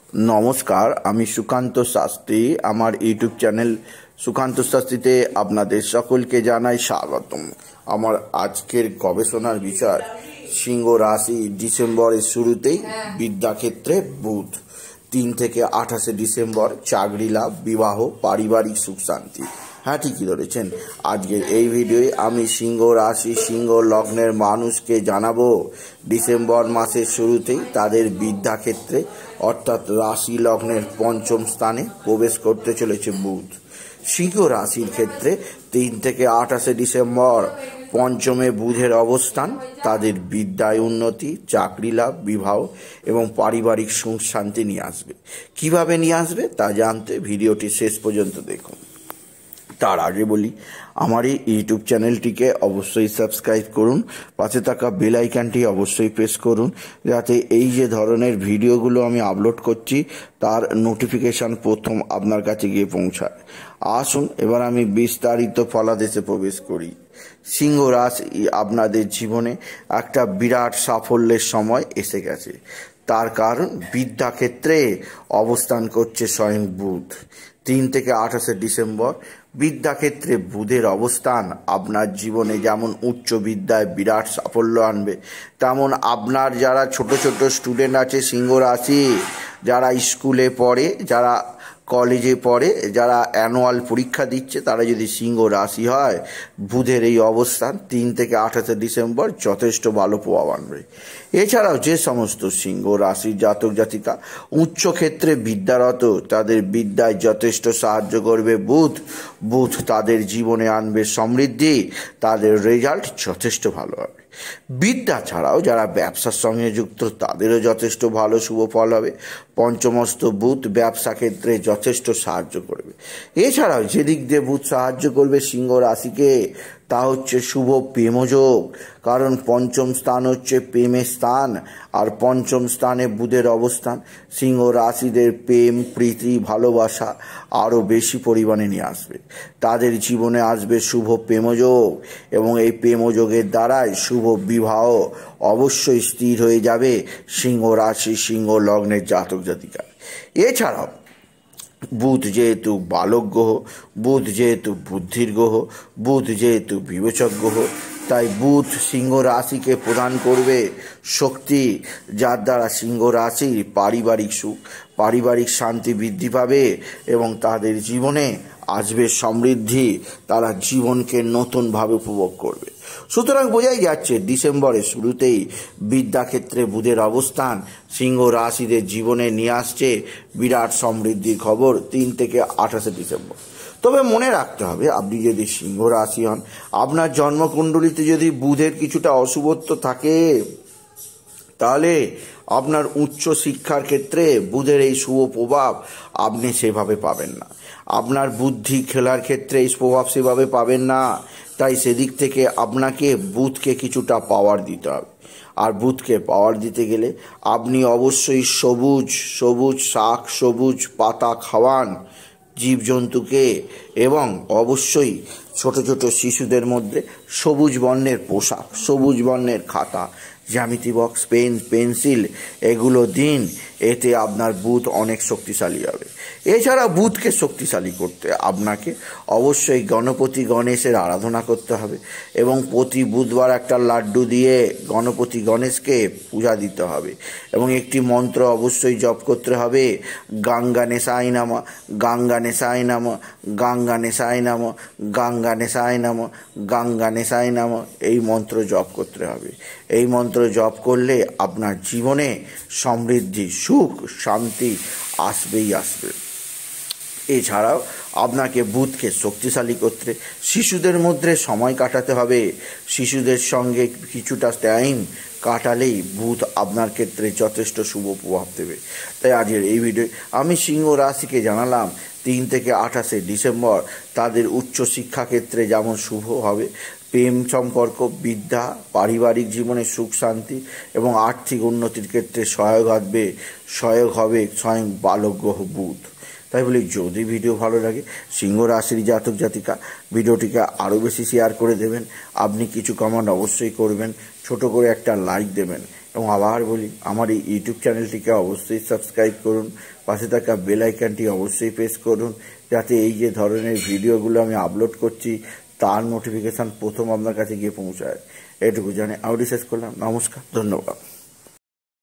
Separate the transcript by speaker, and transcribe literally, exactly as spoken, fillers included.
Speaker 1: नमस्कार आमी सुकांत शास्त्री आमार यूट्यूब चैनल सुकांत शास्त्रीते आपनादेर सकलके जानाई स्वागतम। आमार आजकेर गवेषणार विषय सिंह राशि डिसेम्बरेर शुरूतेई विद्याक्षेत्रे बुध तीन थेके आठाशे डिसेम्बर चाकरी लाभ विवाह पारिवारिक सुख शांति। हाँ ठीक धरेছেন आजकेर এই ভিডিওয়ে আমি সিংহ রাশি সিংহ লগ্নের মানুষকে জানাবো ডিসেম্বর মাসের শুরুতেই তাদের বিদ্যাক্ষেত্রে অর্থাৎ রাশি লগ্নের পঞ্চম স্থানে প্রবেশ করতে চলেছে বুধ। সিংহ রাশির ক্ষেত্রে তিন থেকে আঠাশে ডিসেম্বর পঞ্চমে বুধের অবস্থান তাদের বিদ্যায় উন্নতি চাকরি লাভ বিবাহ এবং পারিবারিক সুখ শান্তি নিয়ে আসবে। কিভাবে নিয়ে আসবে তা জানতে ভিডিওটি শেষ পর্যন্ত দেখুন। তার আগে বলি আমার এই ইউটিউব চ্যানেলটিকে অবশ্যই সাবস্ক্রাইব করুন, পাশে থাকা বেল আইকনটি অবশ্যই প্রেস করুন যাতে এই যে ধরনের ভিডিওগুলো আমি আপলোড করছি তার নোটিফিকেশন প্রথম আপনার কাছে গিয়ে পৌঁছায়। আসুন এবার আমি বিস্তারিত ফলাদেশে প্রবেশ করি। সিংহ রাশি আপনাদের জীবনে একটা বিরাট সাফল্যের সময় এসে গেছে। তার কারণ বিদ্যাক্ষেত্রে অবস্থান করছে স্বয়ং বুধ। তিন থেকে আঠাশে ডিসেম্বর বিদ্যাক্ষেত্রে বুধের অবস্থান আপনার জীবনে যেমন উচ্চ বিদ্যায় বিরাট সাফল্য আনবে, তেমন আপনার যারা ছোট ছোট স্টুডেন্ট আছে সিংহ রাশি, যারা স্কুলে পড়ে, যারা কলেজে পড়ে, যারা অ্যানুয়াল পরীক্ষা দিচ্ছে, তারা যদি সিংহ রাশি হয় বুধের এই অবস্থান তিন থেকে আঠাশে ডিসেম্বর যথেষ্ট ভালো প্রভাব আনবে। এছাড়াও যে সমস্ত সিংহ রাশির জাতক জাতিকা উচ্চ ক্ষেত্রে বিদ্যারত তাদের বিদ্যায় যথেষ্ট সাহায্য করবে বুধ। বুধ তাদের জীবনে আনবে সমৃদ্ধি, তাদের রেজাল্ট যথেষ্ট ভালো হবে। বিদ্যা ছাড়াও যারা ব্যবসার সঙ্গে যুক্ত তাদেরও যথেষ্ট ভালো শুভ ফল হবে। পঞ্চমস্ত বুধ ব্যবসা ক্ষেত্রে যথেষ্ট সাহায্য করবে। এছাড়াও যেদিক দিয়ে বুধ সাহায্য করবে সিংহ রাশিকে তা হচ্ছে শুভ প্রেমযোগ, কারণ পঞ্চম স্থান হচ্ছে প্রেমের স্থান আর পঞ্চম স্থানে বুধের অবস্থান সিংহ রাশিদের প্রেম প্রীতি ভালোবাসা আরও বেশি পরিমাণে নিয়ে আসবে। তাদের জীবনে আসবে শুভ প্রেমযোগ এবং এই প্রেমযোগের দ্বারাই শুভ বিবাহ অবশ্যই স্থির হয়ে যাবে সিংহ রাশি সিংহ লগ্নের জাতক জাতিকা। এছাড়াও বুধ যেহেতু বালক গ্রহ, বুধ যেহেতু বুদ্ধির গ্রহ, বুধ যেহেতু বিবেচক গ্রহ, তাই বুধ সিংহ রাশিকে প্রদান করবে শক্তি, যার দ্বারা সিংহ রাশির পারিবারিক সুখ পারিবারিক শান্তি বৃদ্ধি পাবে এবং তাদের জীবনে আসবে সমৃদ্ধি, তারা জীবনকে নতুনভাবে উপভোগ করবে। সুতরাং বোঝাই যাচ্ছে ডিসেম্বরের শুরুতেই বিদ্যাক্ষেত্রে বুধের অবস্থান সিংহ রাশিদের জীবনে নিয়ে আসছে বিরাট সমৃদ্ধির খবর তিন থেকে আঠাশে ডিসেম্বর। তবে মনে রাখতে হবে আপনি যদি সিংহ রাশি হন, আপনার জন্মকুণ্ডলিতে যদি বুধের কিছুটা অশুভত্ব থাকে তাহলে আপনার উচ্চ শিক্ষার ক্ষেত্রে বুধের এই শুভ প্রভাব আপনি সেভাবে পাবেন না। আপনার বুদ্ধি খেলার ক্ষেত্রে এই প্রভাব সেভাবে পাবেন না। তাই সেদিক থেকে আপনাকে বুধকে কিছুটা পাওয়ার দিতে হবে। আর বুধকে পাওয়ার দিতে গেলে আপনি অবশ্যই সবুজ সবুজ শাক সবুজ পাতা খাওয়ান জীবজন্তুকে এবং অবশ্যই ছোট ছোট শিশুদের মধ্যে সবুজ বর্ণের পোশাক সবুজ বর্ণের খাতা জ্যামিতি বক্স পেন পেন্সিল এগুলো দিন, এতে আপনার বুধ অনেক শক্তিশালী হবে। এছাড়া বুধকে শক্তিশালী করতে আপনাকে অবশ্যই গণপতি গণেশের আরাধনা করতে হবে এবং প্রতি বুধবার একটা লাড্ডু দিয়ে গণপতি গণেশকে পূজা দিতে হবে এবং একটি মন্ত্র অবশ্যই জপ করতে হবে, গঙ্গা নেশায় নাম গঙ্গা নেশায় নাম গঙ্গা নেশায় নাম গঙ্গা নেশায় নাম গঙ্গা নেশায় নাম এই মন্ত্র জপ করতে হবে। এই মন্ত্র জপ করলে আপনার জীবনে সমৃদ্ধি সুখ শান্তি আসবেই আসবে। এছাড়াও আপনাকে বুধকে শক্তিশালী করতে শিশুদের মধ্যে সময় কাটাতে হবে। শিশুদের সঙ্গে কিছুটা টাইম কাটালেই বুধ আপনার ক্ষেত্রে যথেষ্ট শুভ প্রভাব দেবে। তাই আজকের এই ভিডিও আমি সিংহ রাশিকে জানালাম তিন থেকে আঠাশে ডিসেম্বর তাদের উচ্চ শিক্ষা ক্ষেত্রে যেমন শুভ হবে, প্রেম সম্পর্ক বিদ্যা পারিবারিক জীবনে সুখ শান্তি এবং আর্থিক উন্নতির ক্ষেত্রে সহায়ক হবে সহায়ক হবে স্বয়ং বালক গ্রহ বুধ। তাই বলি যদি ভিডিও ভালো লাগে সিংহ রাশির জাতক জাতিকা ভিডিওটিকে আরও বেশি শেয়ার করে দেবেন। আপনি কিছু কমেন্ট অবশ্যই করবেন, ছোট করে একটা লাইক দেবেন এবং আবার বলি, আমার এই ইউটিউব চ্যানেলটিকে অবশ্যই সাবস্ক্রাইব করুন, পাশে থাকা বেল আইকনটি অবশ্যই প্রেস করুন, যাতে এই যে ধরনের ভিডিওগুলো আমি আপলোড করছি তার নোটিফিকেশান প্রথম আপনার কাছে গিয়ে পৌঁছায়। এটুকু জানি আউডি শেষ করলাম। নমস্কার, ধন্যবাদ।